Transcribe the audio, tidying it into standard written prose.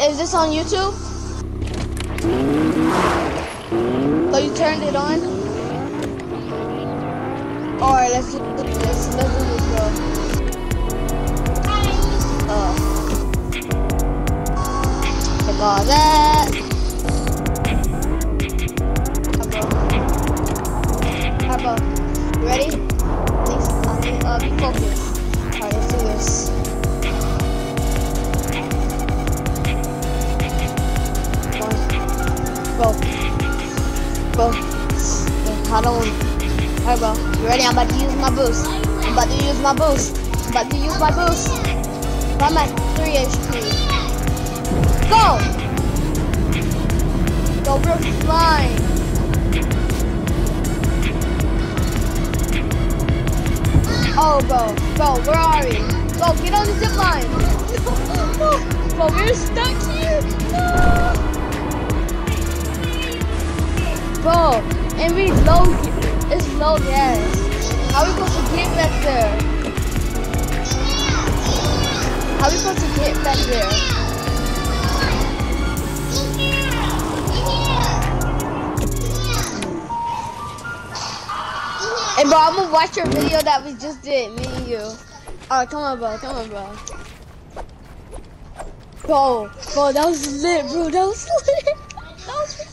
Is this on YouTube? So you turned it on? Alright, let's do this, bro. Take all that. Alright, bro. You ready? Please, be focused. Alright, let's do this. Bro. Hold on. Alright, bro. You ready? I'm about to use my boost. I'm about to use my boost. I'm at 3 HP. Go! Go, we're flying. Oh, bro, where are we? Go, get on the zip line. Bro, we're stuck here. No. Bro, and we it's low gas. How are we supposed to get back there? And bro, I'm gonna watch your video that we just did, me and you. Alright, come on, bro. Bro, that was lit, bro. That was lit.